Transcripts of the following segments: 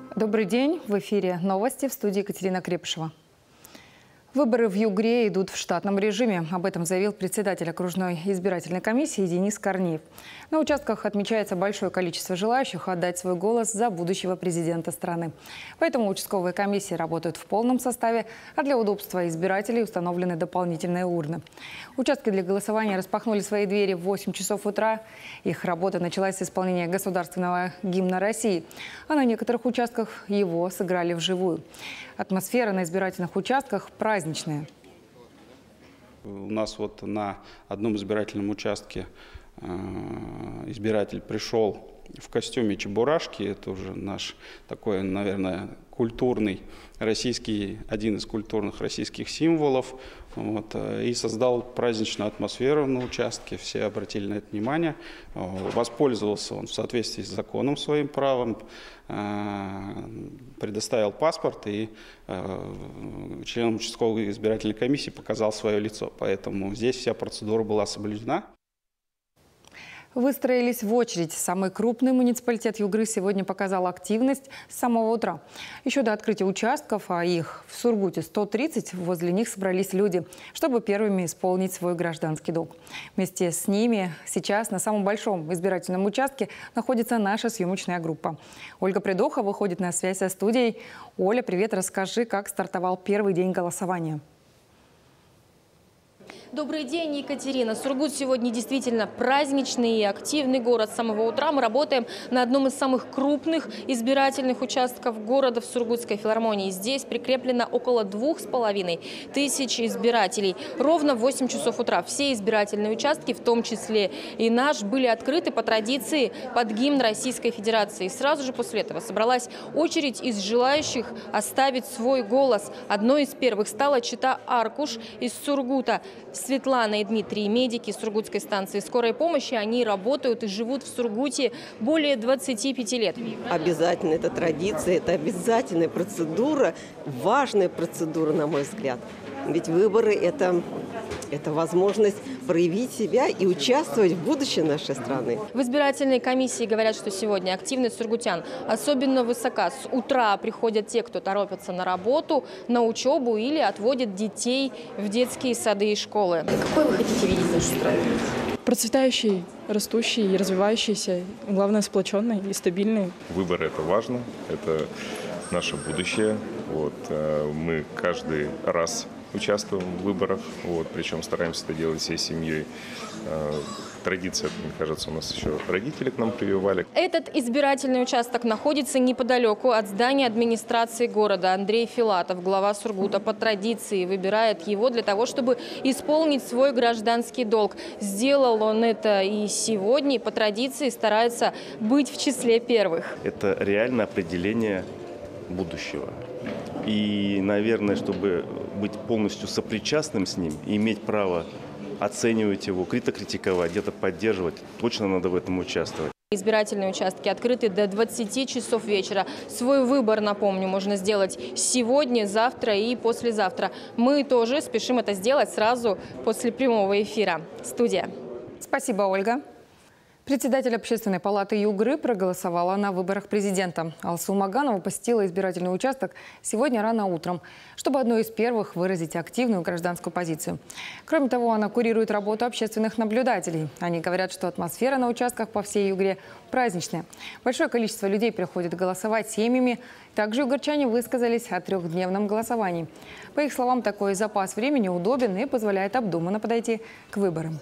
Добрый день. В эфире новости, в студии Екатерина Крепышева. Выборы в Югре идут в штатном режиме. Об этом заявил председатель окружной избирательной комиссии Денис Корнеев. На участках отмечается большое количество желающих отдать свой голос за будущего президента страны. Поэтому участковые комиссии работают в полном составе, а для удобства избирателей установлены дополнительные урны. Участки для голосования распахнули свои двери в 8 часов утра. Их работа началась с исполнения государственного гимна России, а на некоторых участках его сыграли вживую. Атмосфера на избирательных участках праздничная. У нас вот на одном избирательном участке избиратель пришел в костюме чебурашки. Это уже наш такой, наверное, культурный российский, один из культурных российских символов. Вот, и создал праздничную атмосферу на участке. Все обратили на это внимание. Воспользовался он в соответствии с законом своим правом, предоставил паспорт и членам участковой избирательной комиссии показал свое лицо. Поэтому здесь вся процедура была соблюдена. Выстроились в очередь. Самый крупный муниципалитет Югры сегодня показал активность с самого утра. Еще до открытия участков, а их в Сургуте 130, возле них собрались люди, чтобы первыми исполнить свой гражданский долг. Вместе с ними сейчас на самом большом избирательном участке находится наша съемочная группа. Ольга Придоха выходит на связь со студией. Оля, привет, расскажи, как стартовал первый день голосования. Добрый день, Екатерина. Сургут сегодня действительно праздничный и активный город. С самого утра мы работаем на одном из самых крупных избирательных участков города в Сургутской филармонии. Здесь прикреплено около 2500 избирателей. Ровно в 8 часов утра все избирательные участки, в том числе и наш, были открыты по традиции под гимн Российской Федерации. И сразу же после этого собралась очередь из желающих оставить свой голос. Одной из первых стала чита Аркуш из Сургута. Светлана и Дмитрий, медики Сургутской станции скорой помощи, они работают и живут в Сургуте более 25 лет. Обязательно это традиция, это обязательная процедура, важная процедура, на мой взгляд. Ведь выборы – это возможность проявить себя и участвовать в будущем нашей страны. В избирательной комиссии говорят, что сегодня активность сургутян особенно высока. С утра приходят те, кто торопятся на работу, на учебу или отводят детей в детские сады и школы. Какой вы хотите видеть нашу страну? Процветающий, растущий и развивающийся, главное, сплоченный и стабильный. Выборы – это важно, это наше будущее. Вот, мы каждый раз участвуем в выборах, причем стараемся это делать всей семьей. Традиция, мне кажется, у нас еще родители к нам прививали. Этот избирательный участок находится неподалеку от здания администрации города. Андрей Филатов, глава Сургута, по традиции выбирает его для того, чтобы исполнить свой гражданский долг. Сделал он это и сегодня, и по традиции старается быть в числе первых. Это реальное определение будущего. И, наверное, чтобы быть полностью сопричастным с ним и иметь право оценивать его, критиковать, где-то поддерживать, точно надо в этом участвовать. Избирательные участки открыты до 20 часов вечера. Свой выбор, напомню, можно сделать сегодня, завтра и послезавтра. Мы тоже спешим это сделать сразу после прямого эфира. Студия. Спасибо, Ольга. Председатель Общественной палаты Югры проголосовала на выборах президента. Алсу Маганова посетила избирательный участок сегодня рано утром, чтобы одной из первых выразить активную гражданскую позицию. Кроме того, она курирует работу общественных наблюдателей. Они говорят, что атмосфера на участках по всей Югре праздничная. Большое количество людей приходит голосовать семьями. Также югорчане высказались о трехдневном голосовании. По их словам, такой запас времени удобен и позволяет обдуманно подойти к выборам.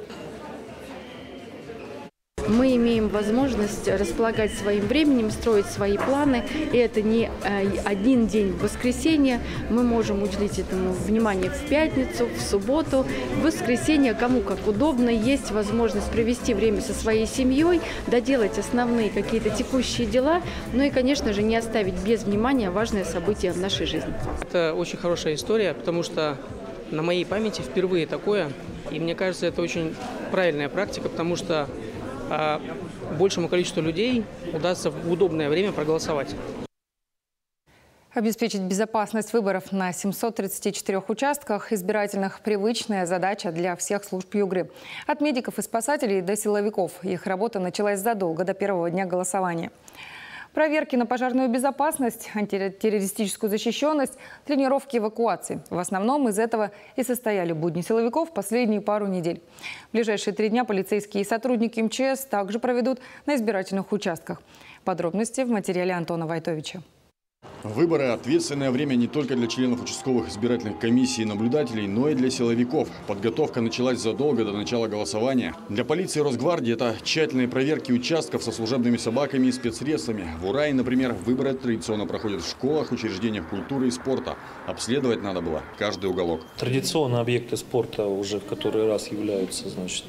Мы имеем возможность располагать своим временем, строить свои планы. И это не один день в воскресенье. Мы можем уделить этому внимание в пятницу, в субботу, в воскресенье, кому как удобно. Есть возможность провести время со своей семьей, доделать основные какие-то текущие дела. Ну и, конечно же, не оставить без внимания важное событие в нашей жизни. Это очень хорошая история, потому что на моей памяти впервые такое. И мне кажется, это очень правильная практика, потому что большему количеству людей удастся в удобное время проголосовать. Обеспечить безопасность выборов на 734 участках избирательных – привычная задача для всех служб Югры. От медиков и спасателей до силовиков. Их работа началась задолго до первого дня голосования. Проверки на пожарную безопасность, антитеррористическую защищенность, тренировки эвакуации. В основном из этого и состояли будни силовиков последние пару недель. В ближайшие 3 дня полицейские и сотрудники МЧС также проведут на избирательных участках. Подробности в материале Антона Войтовича. Выборы – ответственное время не только для членов участковых избирательных комиссий и наблюдателей, но и для силовиков. Подготовка началась задолго до начала голосования. Для полиции и Росгвардии это тщательные проверки участков со служебными собаками и спецсредствами. В Урае, например, выборы традиционно проходят в школах, учреждениях культуры и спорта. Обследовать надо было каждый уголок. Традиционно объекты спорта уже в который раз являются,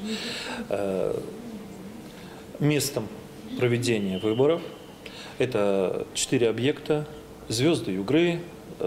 местом проведения выборов. Это 4 объекта: «Звезды Югры»,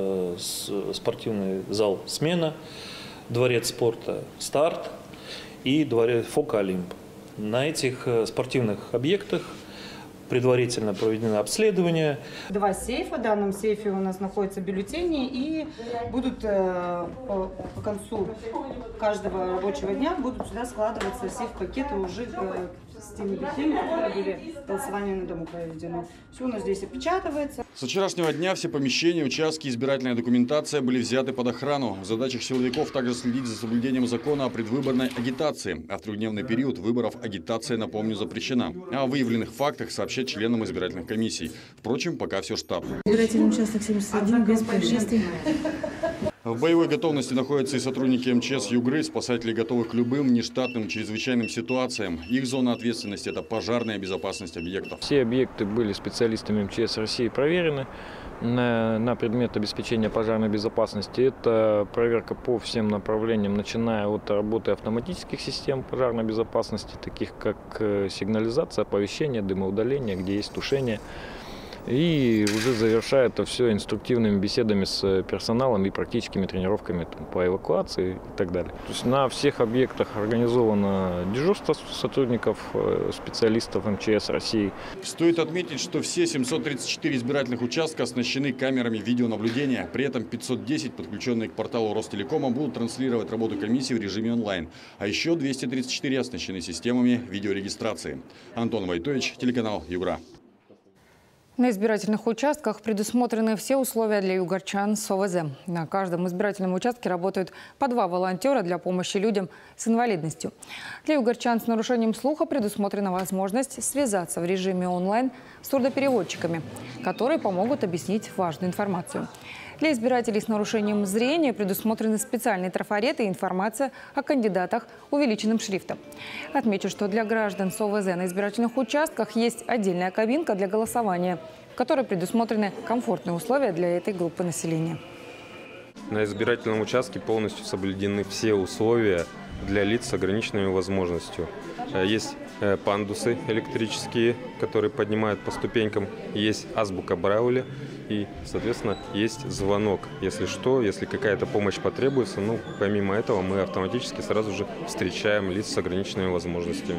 спортивный зал «Смена», дворец спорта «Старт» и дворец «Фока Олимп». На этих спортивных объектах предварительно проведено обследование. 2 сейфа. В данном сейфе у нас находятся бюллетени, и будут по концу каждого рабочего дня будут сюда складываться сейф-пакеты уже с теми бюллетенями, которые были голосование на дому проведены. Все у нас здесь опечатывается. Со вчерашнего дня все помещения, участки, избирательная документация были взяты под охрану. В задачах силовиков также следить за соблюдением закона о предвыборной агитации. А в 3-дневный период выборов агитация, напомню, запрещена. А о выявленных фактах сообщать членам избирательных комиссий. Впрочем, пока все штатно. Избирательный участок 71 без происшествий. В боевой готовности находятся и сотрудники МЧС Югры. Спасатели готовы к любым нештатным чрезвычайным ситуациям. Их зона ответственности – это пожарная безопасность объектов. Все объекты были специалистами МЧС России проверены на предмет обеспечения пожарной безопасности. Это проверка по всем направлениям, начиная от работы автоматических систем пожарной безопасности, таких как сигнализация, оповещение, дымоудаление, где есть тушение. И уже завершая это все инструктивными беседами с персоналом и практическими тренировками по эвакуации и так далее. То есть на всех объектах организовано дежурство сотрудников, специалистов МЧС России. Стоит отметить, что все 734 избирательных участка оснащены камерами видеонаблюдения. При этом 510, подключенные к порталу Ростелекома, будут транслировать работу комиссии в режиме онлайн. А еще 234 оснащены системами видеорегистрации. Антон Войтович, телеканал Югра. На избирательных участках предусмотрены все условия для югорчан с ОВЗ. На каждом избирательном участке работают по 2 волонтера для помощи людям с инвалидностью. Для югорчан с нарушением слуха предусмотрена возможность связаться в режиме онлайн с сурдопереводчиками, которые помогут объяснить важную информацию. Для избирателей с нарушением зрения предусмотрены специальные трафареты и информация о кандидатах увеличенным шрифтом. Отмечу, что для граждан с ОВЗ на избирательных участках есть отдельная кабинка для голосования, в которой предусмотрены комфортные условия для этой группы населения. На избирательном участке полностью соблюдены все условия для лиц с ограниченными возможностями. Есть пандусы электрические, которые поднимают по ступенькам, есть азбука Брайля и, соответственно, есть звонок. Если что, если какая-то помощь потребуется, помимо этого мы автоматически сразу же встречаем лиц с ограниченными возможностями.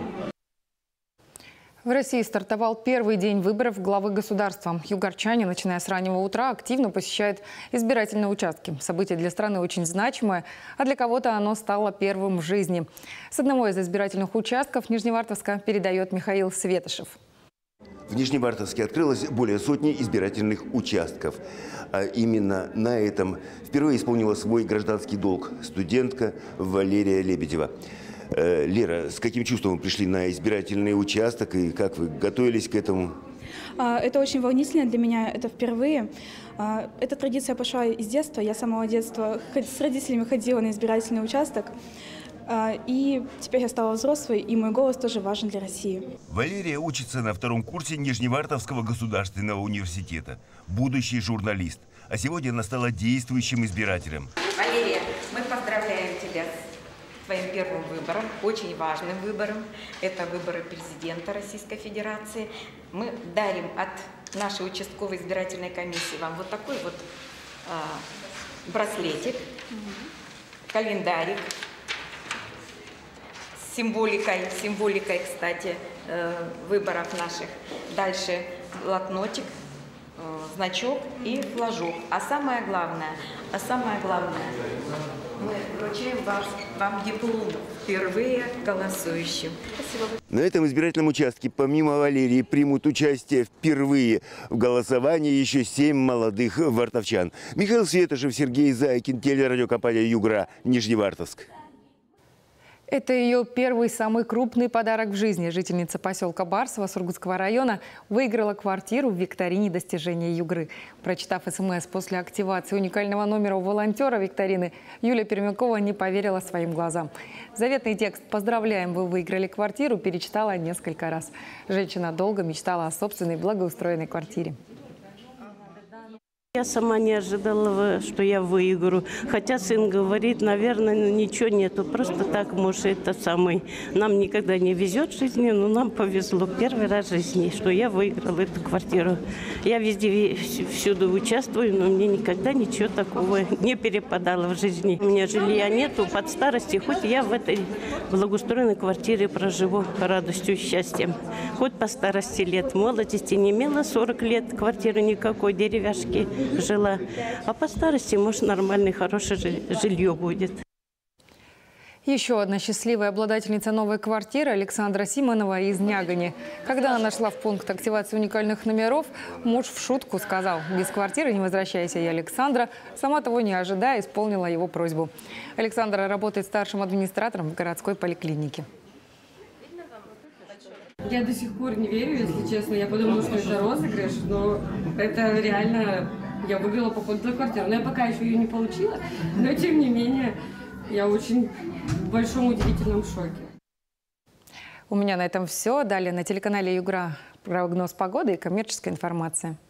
В России стартовал первый день выборов главы государства. Югорчане, начиная с раннего утра, активно посещают избирательные участки. Событие для страны очень значимое, а для кого-то оно стало первым в жизни. С одного из избирательных участков Нижневартовска передает Михаил Светошев. В Нижневартовске открылось более сотни избирательных участков. А именно на этом впервые исполнила свой гражданский долг студентка Валерия Лебедева. Лера, с каким чувством вы пришли на избирательный участок и как вы готовились к этому? Это очень волнительно для меня, это впервые. Эта традиция пошла из детства. Я с самого детства с родителями ходила на избирательный участок. И теперь я стала взрослой, и мой голос тоже важен для России. Валерия учится на 2-м курсе Нижневартовского государственного университета. Будущий журналист. А сегодня она стала действующим избирателем. Валерия, мы поздравляем тебя с твоим первым выбором, очень важным выбором. Это выборы президента Российской Федерации. Мы дарим от нашей участковой избирательной комиссии вам вот такой вот браслетик, календарик с символикой, кстати, выборов наших. Дальше блокнотик, значок и флажок. А самое главное, Мы вручаем вам диплом впервые голосующим. Спасибо. На этом избирательном участке помимо Валерии примут участие впервые в голосовании еще 7 молодых вартовчан. Михаил Светошев, Сергей Зайкин, телерадиокомпания «Югра», Нижневартовск. Это ее первый самый крупный подарок в жизни. Жительница поселка Барсово Сургутского района выиграла квартиру в викторине достижения Югры. Прочитав СМС после активации уникального номера у волонтера викторины, Юлия Пермякова не поверила своим глазам. Заветный текст «Поздравляем, вы выиграли квартиру» перечитала несколько раз. Женщина долго мечтала о собственной благоустроенной квартире. Я сама не ожидала, что я выиграю. Хотя сын говорит, наверное, ничего нету. Просто так, может, это самый. Нам никогда не везет в жизни, но нам повезло. Первый раз в жизни, что я выиграла эту квартиру. Я везде, всюду участвую, но мне никогда ничего такого не перепадало в жизни. У меня жилья нету под старости, хоть я в этой благоустроенной квартире проживу радостью и счастьем. Хоть по старости лет. Молодости не имела 40 лет, квартиры никакой, деревяшки жила. А по старости, может, нормальное, хорошее жилье будет. Еще одна счастливая обладательница новой квартиры Александра Симонова из Нягани. Когда она нашла в пункт активации уникальных номеров, муж в шутку сказал: «Без квартиры не возвращайся». И Александра, сама того не ожидая, исполнила его просьбу. Александра работает старшим администратором в городской поликлинике. Я до сих пор не верю, если честно. Я подумала, что это розыгрыш, но это реально... Я выиграла по фонду квартиру. Но я пока еще ее не получила, но тем не менее я очень в большом удивительном шоке. У меня на этом все. Далее на телеканале «Югра» прогноз погоды и коммерческая информация.